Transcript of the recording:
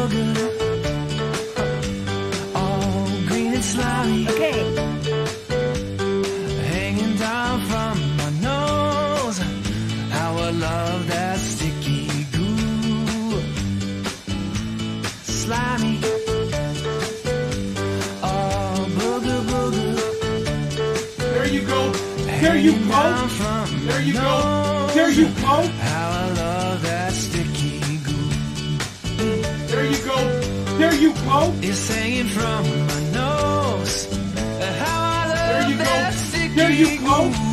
booger, all green and slimy. Okay. Hanging down from my nose. How I love that sticky goo. Slimy. Oh, booger, booger. There you go. There you go. There you go. There you go. How I love that sticky goo. There you go. There you go. It's hanging from my nose. How I love There you go. that sticky There you go. goo.